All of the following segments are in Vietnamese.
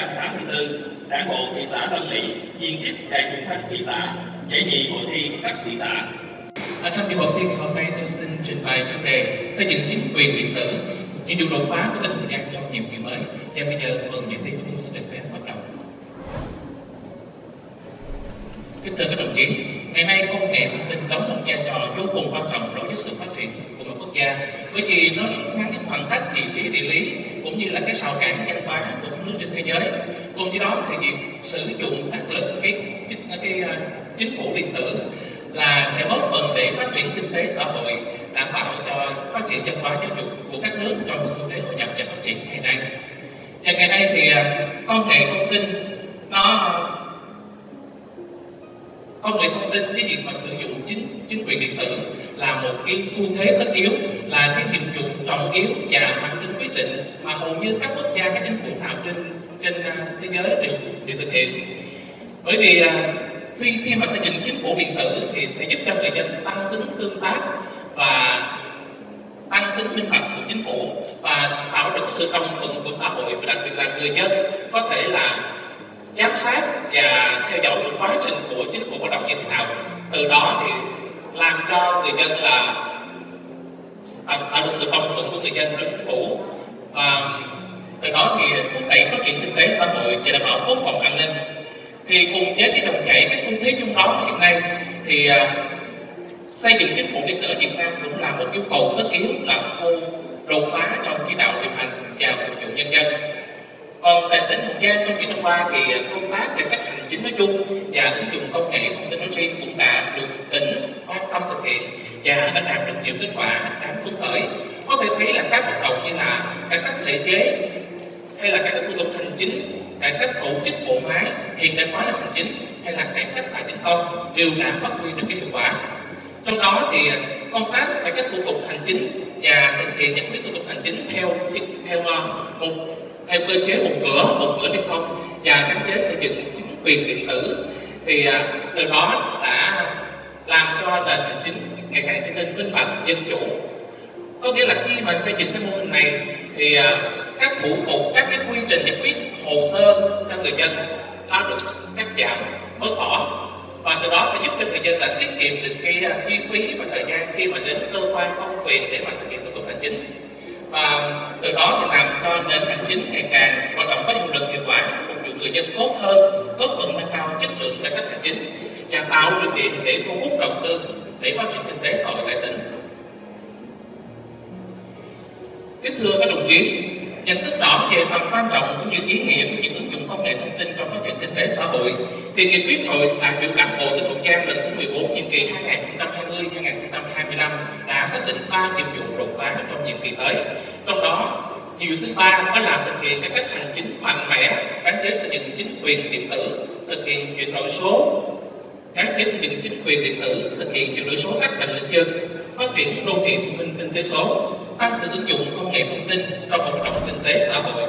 1984, Đảng bộ thị xã Tân Mỹ viên chức đạt chuẩn thanh thị xã, giải nhì hội thi cấp thị xã. Tham dự hội thi ngày hôm nay, tôi xin trình bày chủ đề xây dựng chính quyền điện tử, những điều đột phá của tỉnh Hậu Giang trong nhiệm kỳ mới. Và bây giờ phần dự thi của tôi xin được phép bắt đầu. Kính thưa các đồng chí, ngày nay công nghệ thông tin đóng một vai trò vô cùng quan trọng đối với sự phát triển của một quốc gia, bởi vì nó rút ngắn cái khoảng cách vị trí địa lý cũng như là cái rào cản văn hóa của các nước trên thế giới. Cùng với đó thì việc sử dụng đắc lực cái chính phủ điện tử là sẽ góp phần để phát triển kinh tế xã hội, đảm bảo cho phát triển văn hóa giáo dục của các nước trong xu thế hội nhập và phát triển ngày nay. Và ngày nay thì công nghệ thông tin cái việc mà sử dụng chính quyền điện tử là một cái xu thế tất yếu, là cái nhiệm vụ trọng yếu và mang tính quyết định mà hầu như các quốc gia, các chính phủ nào trên thế giới đều thực hiện. Bởi vì khi mà xây dựng chính phủ điện tử thì sẽ giúp cho người dân tăng tính tương tác và tăng tính minh bạch của chính phủ và tạo được sự đồng thuận của xã hội, và đặc biệt là người dân có thể là giám sát và theo dõi quá trình của chính phủ hoạt động như thế nào. Từ đó thì làm cho người dân là tạo được sự đồng thuận của người dân đối với chính phủ, và từ đó thì thúc đẩy phát triển kinh tế xã hội và đảm bảo quốc phòng an ninh. Thì cùng với cái dòng chảy, cái xu thế chung đó hiện nay thì xây dựng chính phủ điện tử ở Việt Nam cũng là một yêu cầu tất yếu, là khâu đột phá trong chỉ đạo điều hành và phục vụ nhân dân. Còn tại tỉnh Hậu Giang trong những năm qua thì công tác cải cách hành chính nói chung và ứng dụng công nghệ thông tin nói riêng cũng đã được tỉnh quan tâm thực hiện và đã đạt được nhiều kết quả đáng phấn khởi. Có thể thấy là các hoạt động như là cải cách thể chế hay là cải cách thủ tục hành chính, cải cách tổ chức bộ máy, hiện đại hóa hành chính hay là cải cách tài chính công đều đã phát huy được cái hiệu quả. Trong đó thì công tác cải cách thủ tục hành chính và thực hiện giải quyết thủ tục hành chính theo cơ chế một cửa liên thông và gắn với xây dựng chính quyền điện tử thì từ đó đã làm cho nền hành chính ngày càng trở nên minh bạch, dân chủ. Có nghĩa là khi mà xây dựng cái mô hình này thì các thủ tục, các cái quy trình giải quyết hồ sơ cho người dân đã được cắt giảm, bớt bỏ, và từ đó sẽ giúp cho người dân là tiết kiệm được cái chi phí và thời gian khi mà đến cơ quan công quyền để mà thực hiện thủ tục hành chính. Và từ đó thì làm cho nền hành chính ngày càng hoạt động có hiệu lực, hiệu quả, phục vụ người dân tốt hơn, góp phần nâng cao chất lượng cải cách hành chính và tạo điều kiện để thu hút đầu tư để phát triển kinh tế xã hội tại tỉnh. Kính thưa các đồng chí, nhận thức rõ về tầm quan trọng cũng như ý nghĩa của việc ứng dụng công nghệ thông tin trong phát triển kinh tế xã hội, thì nghị quyết hội đại biểu Đảng bộ tỉnh Hậu Giang lần thứ 14 nhiệm kỳ 2020-2025 đã xác định 3 nhiệm vụ đột phá trong nhiệm kỳ tới. Trong đó, nhiệm vụ thứ 3 đó là thực hiện cải cách hành chính mạnh mẽ gắn với xây dựng chính quyền điện tử, thực hiện chuyển đổi số gắn với xây dựng chính quyền điện tử, thực hiện chuyển đổi số các ngành lĩnh vực, phát triển đô thị thông minh, kinh tế số, tăng cường ứng dụng công nghệ thông tin trong hoạt động kinh tế xã hội.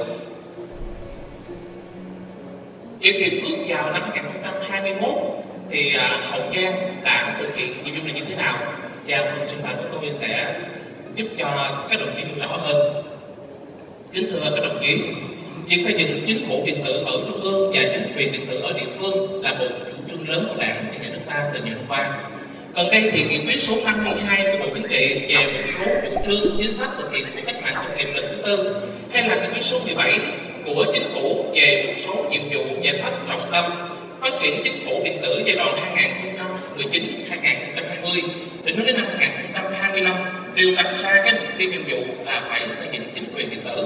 Vậy thì bước vào năm 2021 thì Hậu Giang đã thực hiện nhiệm vụ này như thế nào? Và phần trình bày của tôi sẽ giúp cho các đồng chí hiểu rõ hơn. Kính thưa các đồng chí, việc xây dựng chính phủ điện tử ở trung ương và chính quyền điện tử ở địa phương là một chủ trương lớn của Đảng và Nhà nước ta từ nhiều năm qua. Gần đây thì nghị quyết số 52 của Bộ Chính trị về một số chủ trương chính sách thực hiện của cách mạng công nghiệp lần thứ tư, hay là nghị quyết số 17 của Chính phủ về một số nhiệm vụ giải pháp trọng tâm phát triển chính phủ điện tử giai đoạn 2019-2020 định hướng đến năm 2025 đều đặt ra cái mục tiêu nhiệm vụ là phải xây dựng chính quyền điện tử.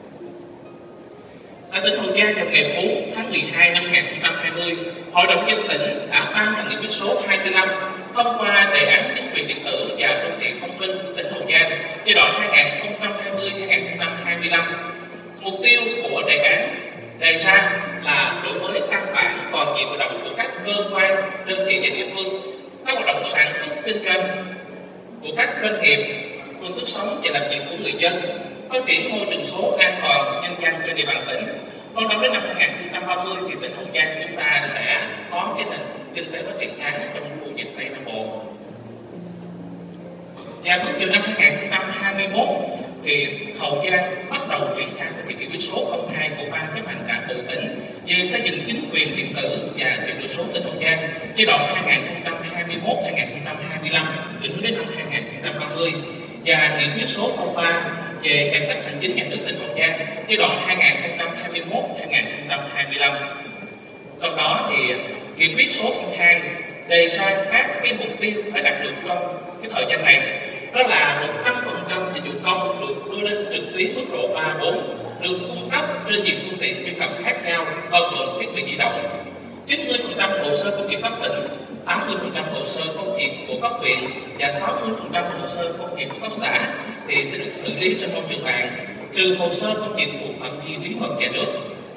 Ở tỉnh Hậu Giang vào ngày 4 tháng 12 năm 2020, Hội đồng nhân dân tỉnh đã ban hành nghị quyết số 25 thông qua đề án chính quyền điện tử và đô thị thông minh tỉnh Hậu Giang giai đoạn 2020-2025. Mục tiêu của đề án đề ra là đổi mới căn bản toàn diện hoạt động của các cơ quan, đơn vị và địa phương, các hoạt động sản xuất kinh doanh của các doanh nghiệp, phương thức sống và làm việc của người dân, phát triển môi trường số an toàn, nhân dân trên địa bàn tỉnh. Còn năm đến năm 2030 thì tỉnh Hậu Giang chúng ta sẽ có cái nền kinh tế phát triển khá trong khu vực Tây Nam Bộ. Và bước vào năm 2021 thì Hậu Giang bắt đầu triển khai thực hiện nghị quyết số 02 của Ban chấp hành Đảng bộ tỉnh về xây dựng chính quyền điện tử và chuyển đổi số tỉnh Hậu Giang giai đoạn 2021-2025 định hướng đến năm 2030 và nghị quyết số 03 về cải cách hành chính nhà nước tỉnh Hậu Giang giai đoạn 2021-2025. Trong đó thì nghị quyết số 02 đề ra các cái mục tiêu phải đạt được trong cái thời gian này, đó là 100% dịch vụ công được đưa lên trực tuyến mức độ 3, 4, được cung cấp trên nhiều phương tiện truy cập khác nhau bao gồm thiết bị di động. 90% hồ sơ công việc cấp tỉnh, 80% hồ sơ công việc của cấp huyện và 60% hồ sơ công việc của cấp xã thì sẽ được xử lý trên môi trường mạng, trừ hồ sơ công việc thuộc phạm vi bí mật nhà nước.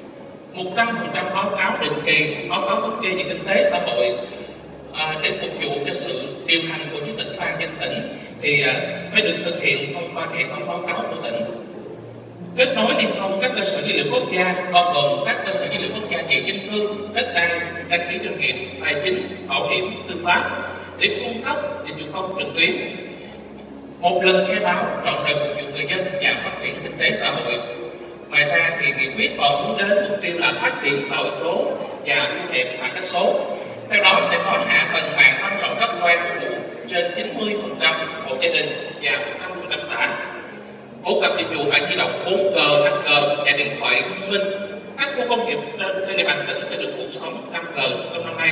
100% báo cáo định kỳ, báo cáo thống kê về kinh tế xã hội để phục vụ cho sự điều hành của chủ tịch ban dân tỉnh thì phải được thực hiện thông qua hệ thống báo cáo của tỉnh. Kết nối liên thông các cơ sở dữ liệu quốc gia bao gồm các cơ sở dữ liệu quốc gia về dân cư, đất đai, đăng ký doanh nghiệp, tài chính, bảo hiểm, tư pháp để cung cấp dịch vụ công trực tuyến. Một lần khai báo trọn đời phục vụ người dân và phát triển kinh tế xã hội. Ngoài ra thì nghị quyết còn hướng đến mục tiêu là phát triển xã hội số và thu hẹp khoảng cách số. Theo đó sẽ có hạ tầng mạng quan trọng cấp quan phủ trên 90% hộ gia đình và 100% xã. Phổ cập dịch vụ mạng di động 4G, 5G và điện thoại thông minh. Các khu công nghiệp trên địa bàn tỉnh sẽ được phủ sóng 5G trong năm nay.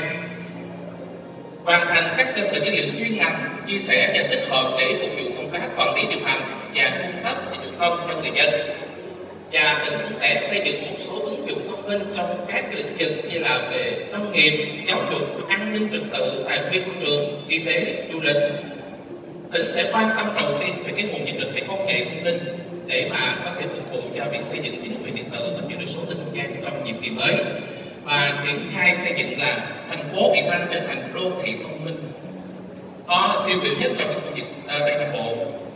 Hoàn thành các cơ sở dữ liệu chuyên ngành, chia sẻ và tích hợp để phục vụ công tác quản lý điều hành và cung cấp dịch vụ công cho người dân. Và tỉnh cũng sẽ xây dựng một số ứng dụng thông minh trong các lĩnh vực như là về nông nghiệp, giáo dục, an ninh trật tự, tài nguyên môi trường, y tế, du lịch. Tỉnh sẽ quan tâm đầu tiên về cái nguồn nhân lực về công nghệ thông tin để mà có thể phục vụ cho việc xây dựng chính quyền điện tử và chuyển đổi số tỉnh Hậu Giang trong nhiệm kỳ mới, và triển khai xây dựng là thành phố Vị Thanh trở thành đô thị thông minh có tiêu biểu nhất trong cái khu vực Tây Nam Bộ.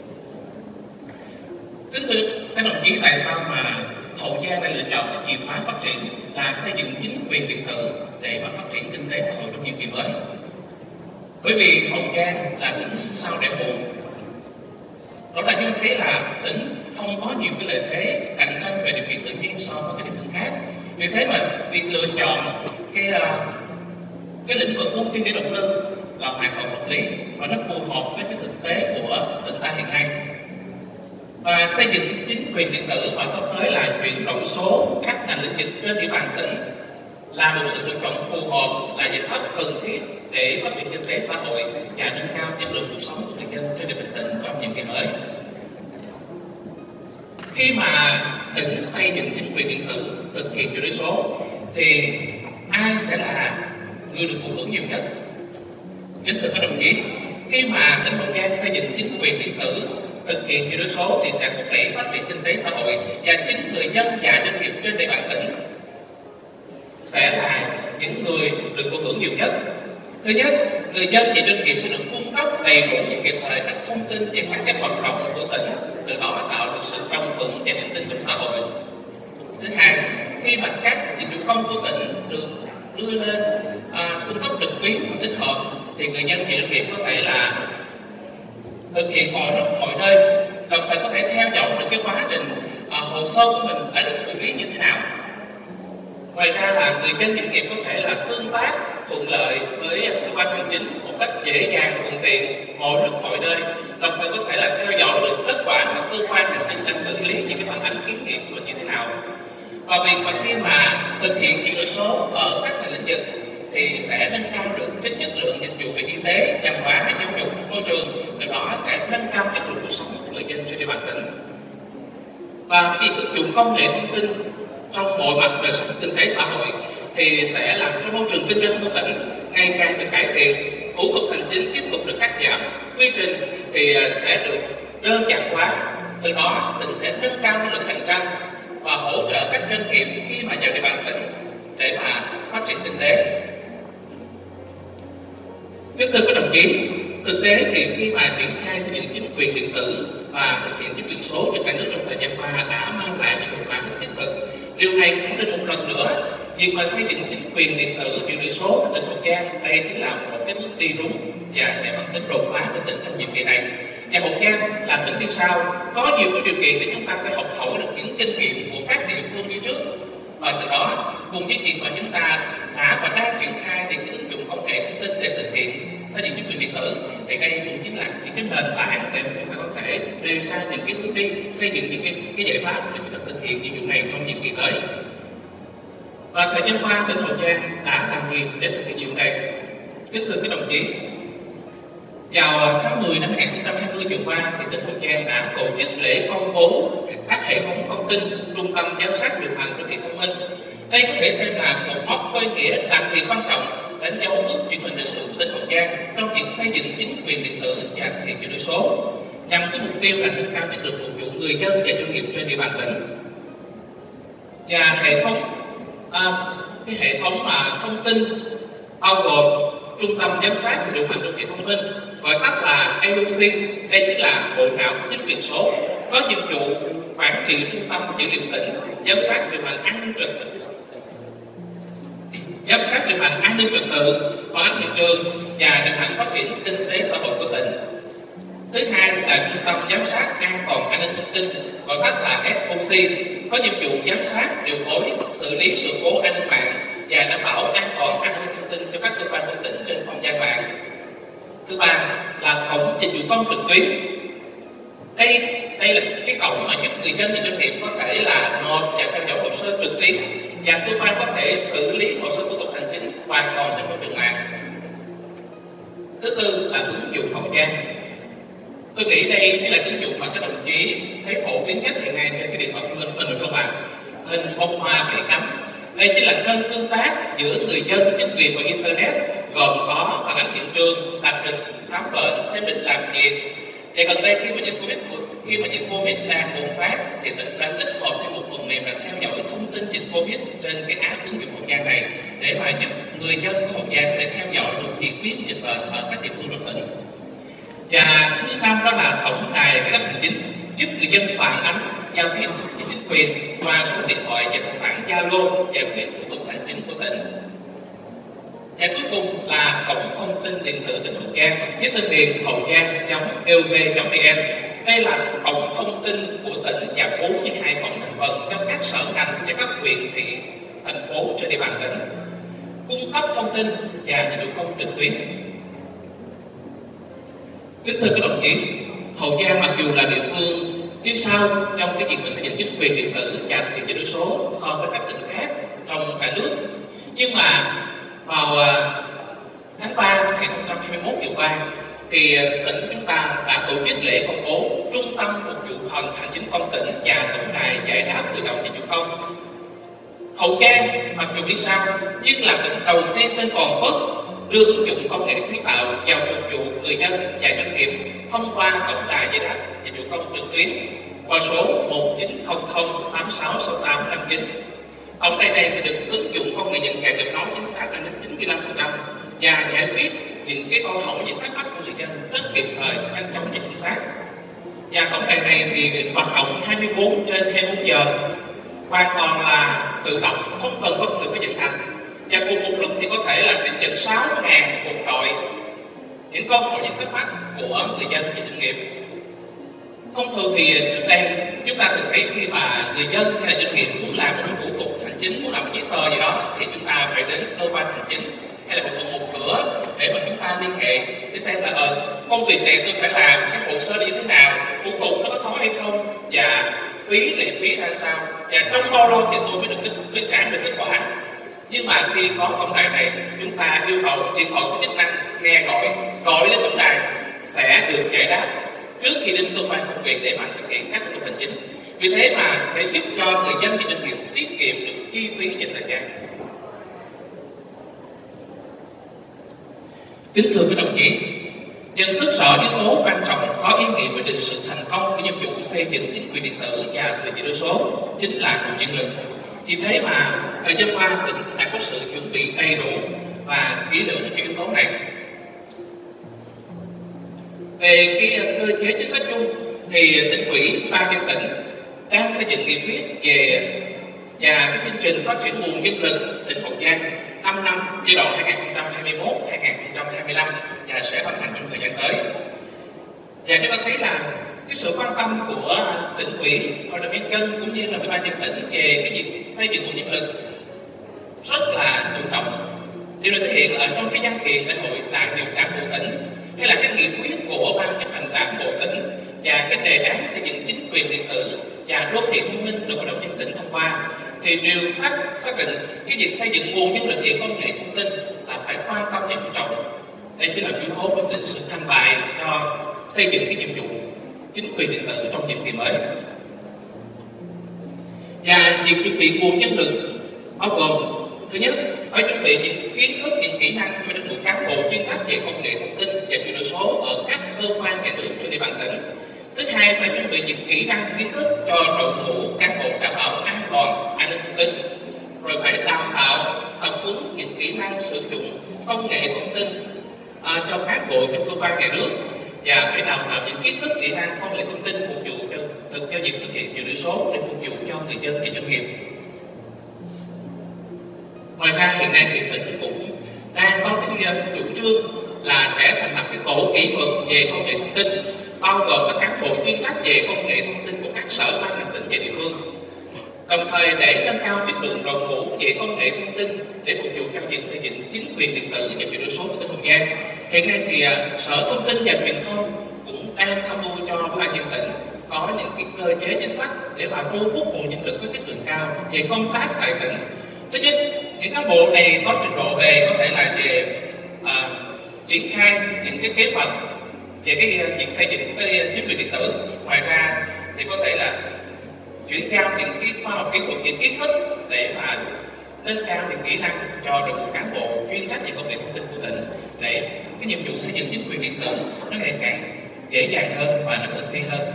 Kính thưa các đồng chí, tại sao mà Hậu Giang lại lựa chọn cái chìa khóa phát triển là xây dựng chính quyền điện tử để mà phát triển kinh tế xã hội trong nhiệm kỳ mới? Bởi vì Hậu Giang là tỉnh sinh sau đẻ muộn, đó là như thế là tỉnh không có nhiều cái lợi thế cạnh tranh về điều kiện tự nhiên so với các địa phương khác. Vì thế mà việc lựa chọn cái lĩnh vực ưu tiên để đầu tư là hoàn toàn hợp lý và nó phù hợp với cái thực tế của tỉnh ta hiện nay. Và xây dựng chính quyền điện tử và sắp tới là chuyển đổi số các ngành lĩnh vực trên địa bàn tỉnh là một sự lựa chọn phù hợp, là giải pháp cần thiết để phát triển kinh tế xã hội và nâng cao chất lượng cuộc sống của người dân trên địa bàn tỉnh trong nhiệm kỳ mới. Khi mà tỉnh xây dựng chính quyền điện tử, thực hiện chuyển đổi số thì ai sẽ là người được thụ hưởng nhiều nhất? Kính thưa các đồng chí, khi mà tỉnh Hậu Giang xây dựng chính quyền điện tử, thực hiện chuyển đổi số thì sẽ thúc đẩy phát triển kinh tế xã hội, và chính người dân và doanh nghiệp trên địa bàn tỉnh sẽ là những người được thụ hưởng nhiều nhất. Thứ nhất, người dân và doanh nghiệp sẽ được cung cấp đầy đủ và kịp thời các thông tin về các hoạt động của tỉnh, từ đó tạo được sự đồng thuận và niềm tin trong xã hội. Thứ hai, khi mà các dịch vụ công của tỉnh được đưa lên cung cấp trực tuyến và tích hợp thì người dân và doanh nghiệp có thể là thực hiện mọi lúc mọi nơi, đồng thời có thể theo dõi được cái quá trình hồ sơ của mình đã được xử lý như thế nào. Ngoài ra là người dân doanh nghiệp có thể là tương tác thuận lợi với cơ quan hành chính một cách dễ dàng, thuận tiện mọi lúc mọi nơi, đồng thời có thể là theo dõi được kết quả mà cơ quan hành chính đã xử lý những cái phản ánh kiến nghị của mình như thế nào. Và việc mà khi mà thực hiện chuyển đổi số ở các lĩnh vực thì sẽ nâng cao được cái chất lượng dịch vụ về y tế, văn hóa, giáo dục, môi trường, từ đó sẽ nâng cao chất lượng cuộc sống của người dân trên địa bàn tỉnh. Và việc ứng dụng công nghệ thông tin trong mọi mặt đời sống kinh tế xã hội thì sẽ làm cho môi trường kinh doanh của tỉnh ngày càng được cải thiện, thủ tục hành chính tiếp tục được cắt giảm, quy trình thì sẽ được đơn giản hóa, từ đó tỉnh sẽ nâng cao năng lực cạnh tranh và hỗ trợ các doanh nghiệp khi mà vào địa bàn tỉnh để mà phát triển kinh tế. Kính thưa các đồng chí, thực tế thì khi mà triển khai xây dựng chính quyền điện tử và thực hiện chính quyền số cho cả nước trong thời gian qua đã mang lại những hiệu quả rất thiết thực. Điều này khẳng định một lần nữa việc mà xây dựng chính quyền điện tử chuyển đổi số tại tỉnh Hậu Giang đây chính là một cái bước đi đúng và sẽ mang tính đột phá của tỉnh trong nhiệm kỳ này. Và Hậu Giang là tỉnh đi sau, có nhiều cái điều kiện để chúng ta có thể học hỏi được những kinh nghiệm của các địa phương đi trước. Và từ đó, cùng với việc mà chúng ta đã và đang triển khai thì cái ứng dụng công nghệ thông tin để thực hiện xây dựng chính quyền điện tử, thì đây cũng chính là những cái nền tảng để chúng ta có thể đề ra những cái hướng đi, xây dựng những cái giải pháp để chúng ta thực hiện nhiệm vụ này trong nhiệm kỳ tới. Và thời gian qua, tỉnh Hậu Giang đã làm gì để thực hiện nhiệm vụ này? Kính thưa các đồng chí, vào tháng 10 năm 2020 vừa qua, thì tỉnh Hậu Giang đã tổ chức lễ công bố các hệ thống thông tin trung tâm giám sát điều hành đô thị thông minh. Đây có thể xem là một mốc có ý nghĩa đặc biệt quan trọng, đánh dấu bước chuyển mình lịch sử của tỉnh Hậu Giang trong việc xây dựng chính quyền điện tử và thực hiện chuyển đổi số, nhằm cái mục tiêu là nâng cao chất lượng phục vụ người dân và doanh nghiệp trên địa bàn tỉnh. Và hệ thống thông tin bao gồm Trung tâm Giám sát và Điều hành Đô thị Thông minh, gọi tắt là AOC. Đây chính là bộ não của chính quyền số, có nhiệm vụ quản trị trung tâm dữ liệu tỉnh, giám sát điều hành an ninh trật tự, quản lý thị trường và điều hành phát triển kinh tế xã hội của tỉnh. Thứ hai là Trung tâm Giám sát An toàn an ninh thông tin, gọi tắt là SOC, có nhiệm vụ giám sát, điều phối, xử lý sự cố an ninh mạng và đảm bảo an toàn an ninh thông tin cho các cơ quan của tỉnh trên không gian mạng. Thứ ba là cổng dịch vụ công trực tuyến. Đây là cái cổng mà giúp người dân và doanh nghiệp có thể là nộp và theo dõi hồ sơ trực tuyến, và cơ quan có thể xử lý hồ sơ thủ tục hành chính hoàn toàn trên môi trường mạng. Thứ tư là ứng dụng Hậu Giang. Tôi nghĩ đây chính là ứng dụng mà các đồng chí thấy phổ biến nhất hiện nay trên cái điện thoại thông minh của mình, các bạn. Hình bông hoa bị cắm. Đây chính là kênh tương tác giữa người dân, chính quyền và internet, gồm có phản ánh hiện trường, đặt lịch khám bệnh, xem lịch làm việc. Và gần đây khi mà dịch Covid đang bùng phát, thì tỉnh đã tích hợp thêm một phần mềm là theo dõi thông tin dịch Covid trên cái app ứng dụng Hậu Giang này, để mà giúp người dân của Hậu Giang có thể theo dõi được diễn biến dịch bệnh ở các địa phương trong tỉnh. Và thứ năm đó là tổng đài cải cách hành chính, giúp người dân phản ánh, giao tiếp với chính quyền qua số điện thoại và tài khoản Zalo giải quyết thủ tục hành chính của tỉnh. Và cuối cùng là cổng thông tin điện tử tỉnh Hậu Giang với tên miền hậu-giang.gov.vn. Đây là cổng thông tin của tỉnh và 42 cổng thành phần cho các sở ngành và các huyện thị thành phố trên địa bàn tỉnh, cung cấp thông tin và dịch vụ công trực tuyến. Kính thưa các đồng chí, Hậu Giang mặc dù là địa phương đi sau trong cái việc mà xây dựng chính quyền điện tử và thực hiện chuyển đổi số so với các tỉnh khác trong cả nước, nhưng mà vào tháng 3 năm 2021 vừa qua, thì tỉnh chúng ta đã tổ chức lễ công bố Trung tâm Phục vụ Hành chính công tỉnh và tổng đài giải đáp tự động dịch vụ công. Hậu Giang mặc dù đi sau nhưng là tỉnh đầu tiên trên toàn quốc đưa ứng dụng công nghệ trí tạo vào phục vụ người dân và doanh nghiệp thông qua tổng đài giải đáp dịch vụ công trực tuyến qua số 1900866859. Tổng đài này thì được ứng dụng công nghệ nhận dạng giọng nói chính xác đến 95% và giải quyết những cái câu hỏi, những thắc mắc của người dân rất kịp thời, nhanh chóng và chính xác. Và tổng đài này thì hoạt động 24 trên 24 giờ, hoàn toàn là tự động, không cần có người phải vận hành. Và cùng một lúc thì có thể là tiếp nhận 6.000 cuộc gọi những câu hỏi, những thắc mắc của người dân và doanh nghiệp. Thông thường thì trước đây chúng ta thường thấy khi mà người dân hay là doanh nghiệp muốn làm một thủ tục hành chính, muốn làm một giấy tờ gì đó, thì chúng ta phải đến cơ quan hành chính hay là bộ phận một cửa để mà chúng ta liên hệ để xem là công việc này tôi phải làm, cái hồ sơ như thế nào, thủ tục nó có khó hay không, và lệ phí ra sao, và trong bao lâu thì tôi mới được trả được kết quả. Nhưng mà khi có tổng đài này, chúng ta yêu cầu điện thoại có chức năng nghe gọi lên tổng đài sẽ được giải đáp trước khi đến cơ quan công việc để mà thực hiện các thủ tục hành chính. Vì thế mà sẽ giúp cho người dân và doanh nghiệp tiết kiệm được chi phí và thời gian. Kính thưa các đồng chí, nhận thức rõ yếu tố quan trọng có ý nghĩa quyết định sự thành công của nhiệm vụ xây dựng chính quyền điện tử và thời chuyển đổi số chính là nguồn nhân lực. Vì thế mà thời gian qua tỉnh đã có sự chuẩn bị đầy đủ và kỹ lưỡng cho yếu tố này. Về cái cơ chế chính sách chung thì tỉnh ủy, ban dân tỉnh đang xây dựng nghị quyết về và cái chương trình phát triển nguồn nhân lực tỉnh Hậu Giang 5 năm giai đoạn 2021-2025 và sẽ ban hành trong thời gian tới. Và chúng ta thấy là cái sự quan tâm của tỉnh ủy, hội đồng nhân dân cũng như là ủy ban nhân dân tỉnh về cái việc xây dựng nguồn nhân lực rất là chủ động. Điều này thể hiện ở trong cái văn kiện đại hội đại biểu đảng bộ tỉnh hay là cái nghị quyết của ban chấp hành đảng bộ tỉnh và cái đề án xây dựng chính quyền điện tử và đô thị thông minh được hội đồng nhân tỉnh thông qua, thì đều xác định cái việc xây dựng nguồn nhân lực về công nghệ thông tin là phải quan tâm và chú trọng. Đây chính là yếu tố quyết định sự thành bại cho xây dựng cái nhiệm vụ chính quyền điện tử trong nhiệm kỳ mới. Và việc chuẩn bị nguồn nhân lực bao gồm: thứ nhất, phải chuẩn bị những kiến thức, những kỹ năng cho đội ngũ cán bộ chuyên trách về công nghệ thông tin và chuyển đổi số ở các cơ quan nhà nước trên địa bàn tỉnh. Thứ hai, phải chuẩn bị những kỹ năng, kiến thức cho đội ngũ cán bộ đảm bảo an toàn, an ninh thông tin. Rồi phải đào tạo, tập huấn những kỹ năng sử dụng công nghệ thông tin cho cán bộ trong cơ quan nhà nước, và phải đào tạo những kiến thức, kỹ năng công nghệ thông tin phục vụ cho việc thực hiện chuyển đổi số để phục vụ cho người dân và doanh nghiệp. Ngoài ra, hiện nay thì tỉnh cũng đang có cái chủ trương là sẽ thành lập cái tổ kỹ thuật về công nghệ thông tin, bao gồm các cán bộ chuyên trách về công nghệ thông tin của các sở ban ngành tỉnh và địa phương. Đồng thời, để nâng cao chất lượng đội ngũ về công nghệ thông tin để phục vụ cho việc xây dựng chính quyền điện tử và chuyển đổi số của tỉnh Hậu Giang, hiện nay thì Sở Thông tin và Truyền thông cũng đang tham mưu cho ban nhân tỉnh có những cái cơ chế chính sách để mà thu hút nguồn nhân lực có chất lượng cao về công tác tại tỉnh. Thứ nhất, những cán bộ này có trình độ về có thể là về triển khai những cái kế hoạch về cái việc xây dựng cái chính quyền điện tử. Ngoài ra thì có thể là chuyển giao những cái khoa học kỹ thuật, những kiến thức để mà nâng cao những kỹ năng cho đội ngũ cán bộ chuyên trách về công nghệ thông tin của tỉnh, để cái nhiệm vụ xây dựng chính quyền điện tử nó ngày càng dễ dàng hơn và nó thực thi hơn.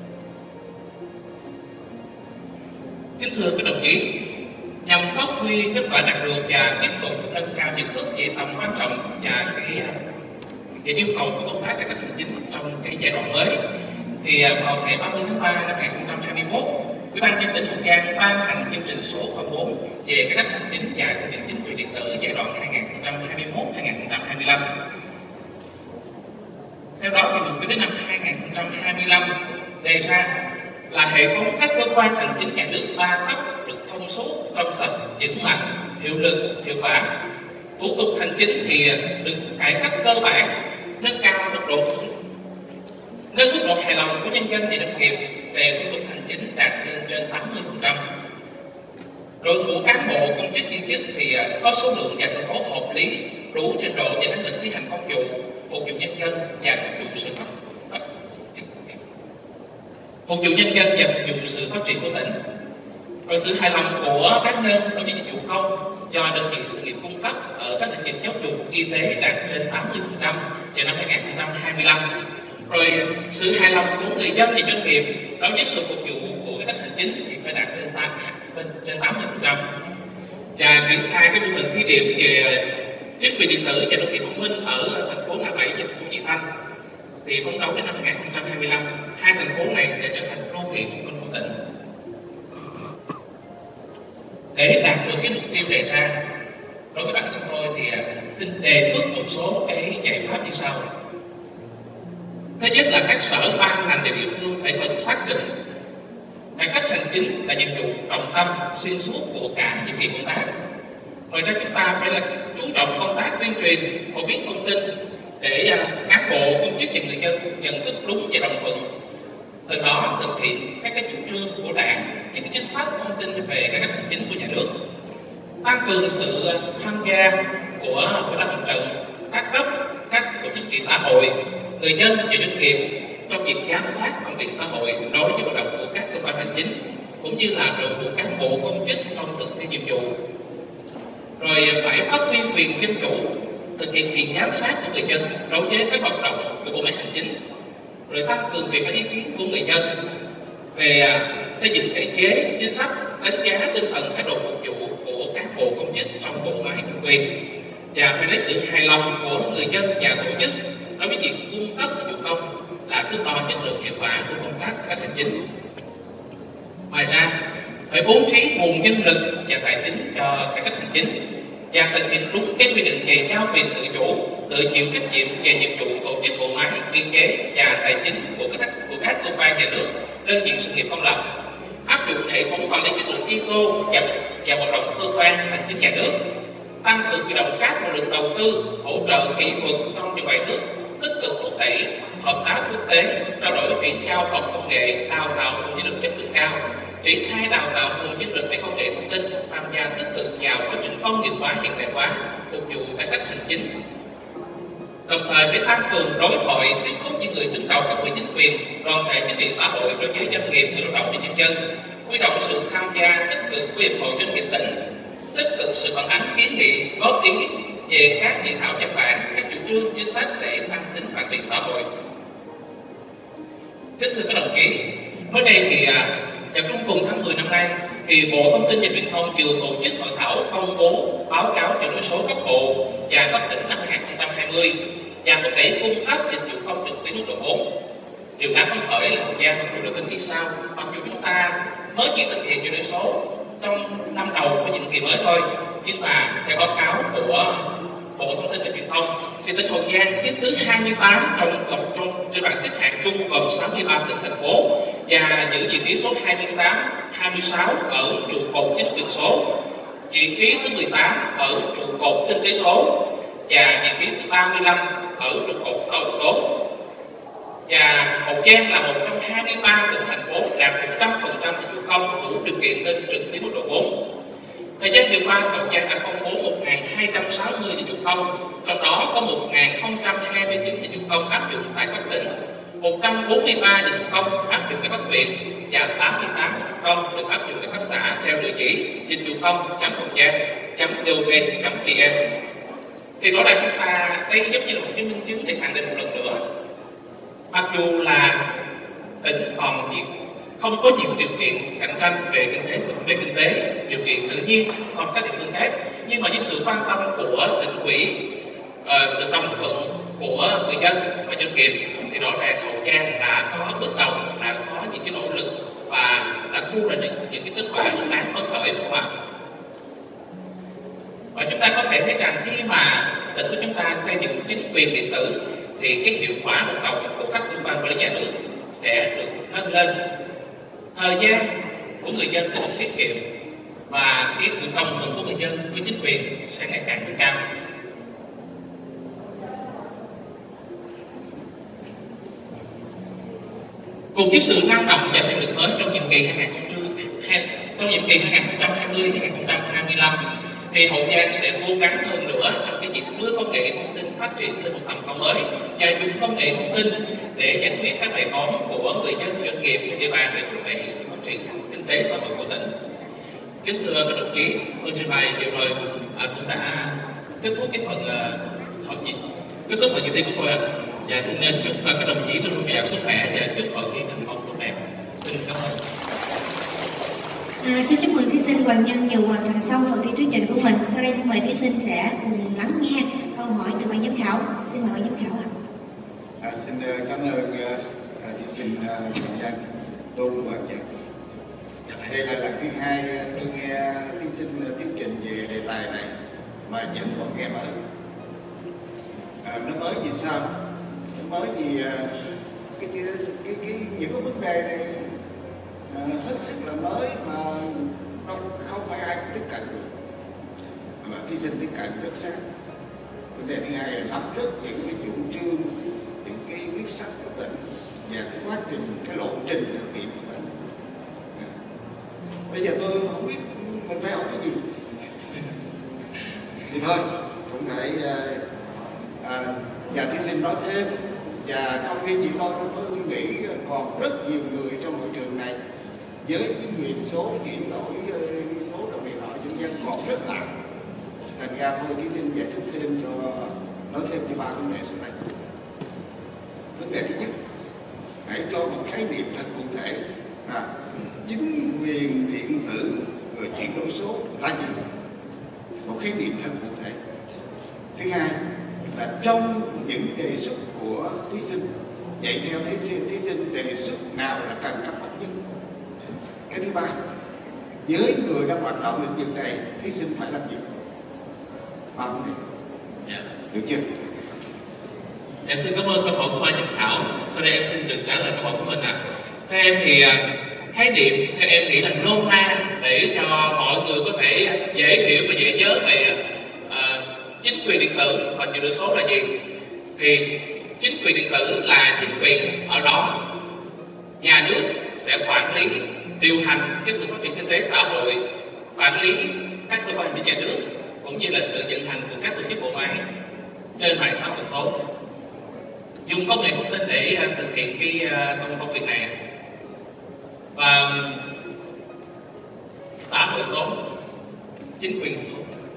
Kính thưa các đồng chí, nhằm phát huy kết quả đạt được và tiếp tục nâng cao nhận thức về tầm quan trọng và cái yêu cầu của công tác cải cách hành chính trong cái giai đoạn mới, thì vào ngày 30 tháng 3 năm 2021, Ủy ban nhân dân tỉnh Hậu Giang ban hành chương trình số 04 về cải cách hành chính và xây dựng chính quyền điện tử giai đoạn 2021-2025. Theo đó, thì mục tiêu đến năm 2025 đề ra là hệ thống các cơ quan hành chính nhà nước ba cấp được thông suốt, trong sạch, vững mạnh, hiệu lực, hiệu quả. Thủ tục hành chính thì được cải cách cơ bản, nâng mức độ hài lòng của nhân dân và doanh nghiệp về thủ tục hành chính đạt trên 80%. Đội ngũ cán bộ, công chức, viên chức thì có số lượng và đội ngũ hợp lý, đủ trình độ và năng lực thi hành công vụ, phục vụ nhân dân và phục vụ sự phát triển của tỉnh. Rồi sự hài lòng của cá nhân đối với dịch vụ công do đơn vị sự nghiệp cung cấp ở các lĩnh vực giáo dục, y tế đạt trên 80% vào năm 2025. Rồi sự hài lòng của người dân và doanh nghiệp đối với sự phục vụ của cải cách hành chính thì phải đạt trên 80%. Và triển khai cái mô hình thí điểm về chính quyền điện tử và đô thị thông minh ở thành phố Ngã Bảy và thành phố Vị Thanh, thì phấn đấu đến năm 2025, hai thành phố này sẽ trở thành đô thị thông minh của tỉnh. Để đạt được cái mục tiêu đề ra, đối với bản thân tôi thì xin đề xuất một số cái giải pháp như sau. Thứ nhất là các sở ban ngành và địa phương phải cần xác định cải cách hành chính là nhiệm vụ trọng tâm xuyên suốt của cả nhiệm kỳ công tác. Ngoài ra, chúng ta phải là chú trọng công tác tuyên truyền, phổ biến thông tin để cán bộ, công chức và người dân nhận thức đúng và đồng thuận, từ đó thực hiện các cái chủ trương của Đảng, những cái chính sách thông tin về cải cách hành chính của nhà nước. Tăng cường sự tham gia của Ủy ban Mặt trận các cấp, các tổ chức chính trị xã hội, người dân và doanh nghiệp trong việc giám sát phản biện xã hội đối với hoạt động của các cơ quan hành chính, cũng như là đội ngũ cán bộ công chức trong thực thi nhiệm vụ. Rồi phải phát huy quyền dân chủ, thực hiện quyền giám sát của người dân đối với các hoạt động của bộ máy hành chính. Rồi tăng cường việc lấy ý kiến của người dân về xây dựng thể chế, chính sách, đánh giá tinh thần thái độ phục vụ của cán bộ công chức trong bộ máy chính quyền, và phải lấy sự hài lòng của người dân và tổ chức đối với việc cung cấp dịch vụ công là thước đo chất lượng hiệu quả của công tác cải cách hành chính. Ngoài ra, phải bố trí nguồn nhân lực và tài chính cho cải cách hành chính và thực hiện đúng cái quy định về giao quyền tự chủ, tự chịu trách nhiệm về nhiệm vụ tổ chức bộ máy, biên chế và tài chính của các cơ quan nhà nước, đơn vị sự nghiệp công lập, áp dụng hệ thống quản lý chất lượng ISO và hoạt động cơ quan hành chính nhà nước, tăng cường huy động các nguồn lực đầu tư hỗ trợ kỹ thuật trong và ngoài nước, tích cực thúc đẩy hợp tác quốc tế, trao đổi chuyển giao khoa học công nghệ, đào tạo nguồn nhân lực chất lượng cao, triển khai đào tạo nguồn nhân lực về công nghệ thông tin, tham gia tích cực vào quá trình công nghiệp hóa, hiện đại hóa, phục vụ cải cách hành chính. Đồng thời phải tăng cường đối thoại tiếp xúc với người đứng đầu cấp ủy chính quyền, đoàn thể chính trị xã hội đối với doanh nghiệp, người lao động và nhân dân, huy động sự tham gia tích cực của hiệp hội doanh nghiệp tỉnh, tích cực sự phản ánh kiến nghị góp ý về các dự thảo văn bản, các chủ trương chính sách để tăng tính phản biện xã hội. Kính thưa các đồng chí, mới đây thì vào trung tuần tháng 10 năm nay, thì Bộ Thông tin và Truyền thông vừa tổ chức hội thảo công bố báo cáo chuyển đổi số cấp bộ và cấp tỉnh năm 2020 và thúc đẩy cung cấp dịch vụ công trực tuyến mức độ 4. Điều đáng phấn khởi là Hậu Giang cũng được tin như sau: mặc dù chúng ta mới chỉ thực hiện chuyển đổi số trong năm đầu của nhiệm kỳ mới thôi, nhưng mà theo báo cáo của Bộ Thông tin và Truyền thông thì tỉnh Hậu Giang xếp thứ 28 trên bảng xếp hạng chung gồm 63 tỉnh thành phố và giữ vị trí số 26 ở trụ cột chính quyền số, vị trí thứ 18 ở trụ cột kinh tế số và vị trí thứ 35 ở trụ cột xã hội số. Và Hậu Giang là một trong 23 tỉnh thành phố đạt 100% dịch vụ công đủ điều kiện lên trực tuyến mức độ 4. Thời gian vừa qua, Hậu Giang đã công bố 1.260 dịch vụ công, trong đó có 1.029 dịch vụ công áp dụng tại cấp tỉnh, 143 dịch vụ công áp dụng tại cấp huyện và 88 dịch vụ công được áp dụng tại cấp xã theo địa chỉ dịch vụ công.hậu-giang.gov.vn. Thì rõ ràng chúng ta đây giống như là một cái minh chứng để khẳng định một lần nữa, mặc dù là tỉnh còn không có nhiều điều kiện cạnh tranh về kinh tế, điều kiện tự nhiên so với các địa phương khác, nhưng mà với sự quan tâm của tỉnh ủy, sự đồng thuận của người dân và doanh nghiệp thì rõ ràng Hậu Giang đã có bước đầu, đã có những cái nỗ lực và đã thu ra những cái kết quả đáng phấn khởi của bạn. Và chúng ta có thể thấy rằng khi mà tỉnh của chúng ta xây dựng chính quyền điện tử thì cái hiệu quả hoạt động của các cơ quan quản lý nhà nước sẽ được nâng lên, thời gian của người dân sẽ được tiết kiệm và cái sự đồng thuận của người dân với chính quyền sẽ ngày càng nâng cao. Cùng với sự năng động và tiềm lực mới trong nhiệm kỳ 2020-2025 thì Hậu Giang sẽ cố gắng hơn nữa trong cái việc đưa công nghệ thông tin phát triển lên một tầm cao mới và dùng công nghệ thông tin để giải quyết các bài toán của người dân doanh nghiệp trên địa bàn để thúc đẩy sự phát triển kinh tế xã hội của tỉnh. Kính thưa các đồng chí, tôi trình bày vừa rồi cũng đã kết thúc cái phần hội nghị thi của tôi và xin chúc các đồng chí luôn dồi dào sức khỏe và chúc hội thi thành công tốt đẹp. Xin cảm ơn. Xin chúc mừng thí sinh Hoàng Nhân vừa hoàn thành xong phần thi thuyết trình của mình. Sau đây xin mời thí sinh sẽ cùng lắng nghe câu hỏi từ ban giám khảo. Xin mời ban giám khảo ạ. Xin cảm ơn thí sinh Hoàng Nhân, Tôn Hoàng Nhân. Đây là lần thứ hai tôi nghe thí sinh thuyết trình về đề tài này mà vẫn còn nghe mới. Nó mới vì sao? Nó mới vì những cái vấn đề này hết sức là mới mà không phải ai cũng tiếp cận được, mà thí sinh tiếp cận rất sáng. Vấn đề thứ hai là nắm rất những cái chủ trương, những cái quyết sách của tỉnh và cái quá trình, cái lộ trình thực hiện của tỉnh. Bây giờ tôi không biết mình phải học cái gì thì thôi cũng phải và thí sinh nói thêm, và không riêng chỉ tôi nghĩ còn rất nhiều người trong hội trường này với chính quyền số, chuyển đổi số đồng điện thoại dân dân còn rất nặng. Thành ra thôi thí sinh giải thích thêm nói thêm cho ba vấn đề sau này. Vấn đề thứ nhất, hãy cho một khái niệm thật cụ thể là chính quyền điện tử rồi chuyển đổi số là gì? Một khái niệm thật cụ thể. Thứ hai là trong những đề xuất của thí sinh, vậy theo thí sinh đề xuất nào là cần cấp bách nhất? Cái thứ ba, với người đang hoạt động lĩnh vực này, thí sinh phải làm gì? Được chưa? Dạ, xin cảm ơn câu hỏi của ban giám khảo. Sau đây em xin được trả lời câu hỏi của mình ạ. Theo em thì khái niệm theo em nghĩ là nôm na để cho mọi người có thể dễ hiểu và dễ nhớ về chính quyền điện tử và chuyển đổi số là gì. Thì chính quyền điện tử là chính quyền ở đó nhà nước sẽ quản lý, điều hành cái sự phát triển kinh tế xã hội, quản lý các cơ quan hành chính nhà nước cũng như là sự vận hành của các tổ chức bộ máy trên mạng xã hội số, dùng công nghệ thông tin để thực hiện cái công việc này. Và xã hội số, chính quyền số.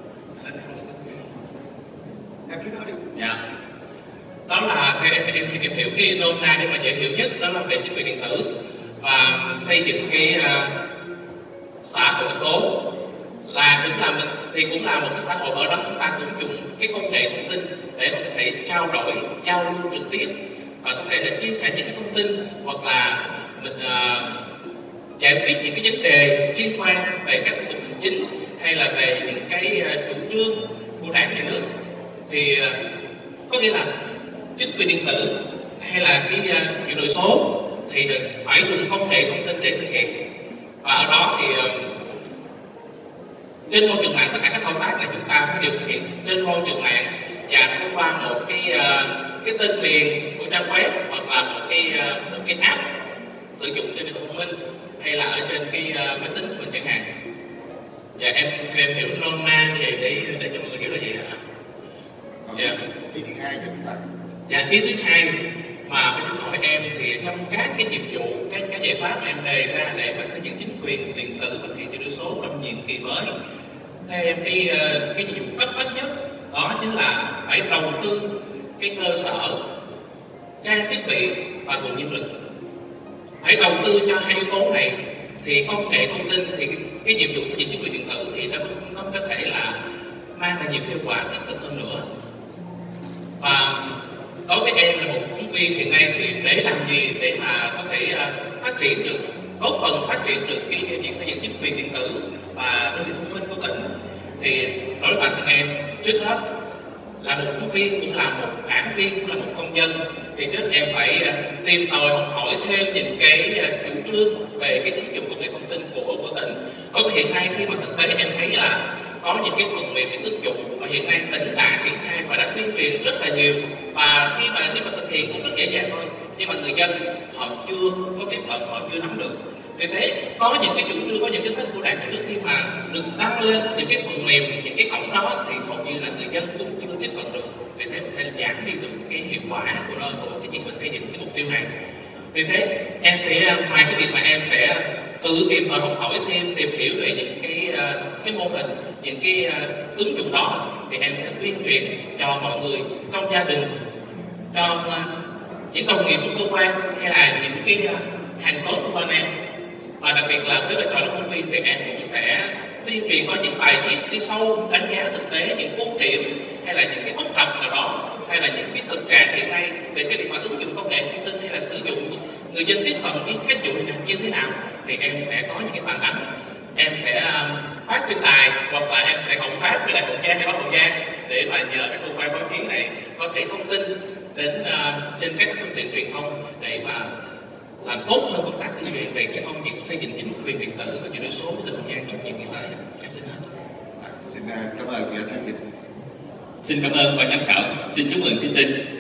Em cứ nói đi. Dạ. Đó là theo em hiểu cái nôm na để mà dễ hiểu nhất, đó là về chính quyền điện tử và xây dựng cái xã hội số là cũng là một cái xã hội ở đó chúng ta cũng dùng cái công nghệ thông tin để mà có thể trao đổi, giao lưu trực tiếp và có thể là chia sẻ những cái thông tin hoặc là mình giải quyết những cái vấn đề liên quan về các thủ tục hành chính hay là về những cái chủ trương của đảng nhà nước. Thì có nghĩa là chính quyền điện tử hay là cái chuyển đổi số thì phải dùng công nghệ thông tin để thực hiện. Và ở đó thì trên môi trường mạng tất cả các thao tác là chúng ta đều thực hiện trên môi trường mạng và thông qua một cái tên miền của trang web hoặc là một cái app sử dụng trên điện thoại thông minh hay là ở trên cái máy tính của mình chẳng hạn. Và em hiểu nôm na về để cho mọi người hiểu là gì ạ? Dạ. Ý thứ hai cho chúng ta. Dạ, ý thứ hai mà bên chúng hỏi em thì trong các cái nhiệm vụ, cái giải pháp mà em đề ra để mà xây dựng chính quyền điện tử và chuyển đổi số trong nhiệm kỳ mới, theo em cái nhiệm vụ cấp bách nhất đó chính là phải đầu tư cái cơ sở trang thiết bị và nguồn nhân lực. Phải đầu tư cho hai yếu tố này thì công nghệ thông tin thì cái nhiệm vụ xây dựng chính quyền điện tử thì nó có thể là mang lại nhiều hiệu quả thiết thực hơn nữa. Và đối với em là một phóng viên hiện nay thì để làm gì để mà có thể phát triển được, góp phần phát triển được cái việc xây dựng chính quyền điện tử và đô thị thông minh của tỉnh, thì đối với bản thân em trước hết là một phóng viên, cũng là một đảng viên, cũng là một công dân, thì trước em phải tìm tòi học hỏi thêm những cái chủ trương về cái ứng dụng công nghệ thông tin của tỉnh. Bởi vì hiện nay khi mà thực tế em thấy là có những cái phần mềm, những ứng dụng mà hiện nay tỉnh đã triển khai và đã tuyên truyền rất là nhiều, và khi mà thực hiện cũng rất dễ dàng thôi, nhưng mà người dân họ chưa có tiếp cận, họ chưa nắm được. Vì thế có những cái chủ trương, có những chính sách của đảng nhà nước khi mà được đăng lên những cái phần mềm, những cái cổng đó thì hầu như là người dân cũng chưa tiếp cận được. Vì thế mình sẽ giảm đi được cái hiệu quả của nó, của cái việc mà xây dựng cái mục tiêu này. Vì thế em sẽ ngoài cái việc mà em sẽ tự tìm tòi học hỏi thêm, tìm hiểu về những cái mô hình, những cái ứng dụng đó, thì em sẽ tuyên truyền cho mọi người trong gia đình, cho những đồng nghiệp của cơ quan hay là những cái hàng xóm xung quanh em. Và đặc biệt là với vai trò là phóng viên thì em cũng sẽ tuyên truyền qua những bài viết đi sâu, đánh giá thực tế những ưu điểm hay là những cái bất cập nào đó, hay là những cái thực trạng hiện nay về cái việc mà ứng dụng công nghệ thông tin hay là sử dụng người dân tiếp cận với cái vụ này như thế nào, thì em sẽ có những cái phản ánh, em sẽ phát trên đài hoặc là em sẽ cộng tác với lại Hậu Giang hay báo Hậu Giang để mà nhờ các cơ quan báo chí này có thể thông tin đến trên các phương tiện truyền thông để mà làm tốt hơn công tác tuyên truyền về cái công việc xây dựng chính quyền điện tử và chuyển đổi số của tỉnh Hậu Giang trong nhiệm kỳ tới. Em xin hết. Xin cảm ơn thí sinh. Xin cảm ơn ban giám khảo. Xin chúc mừng thí sinh.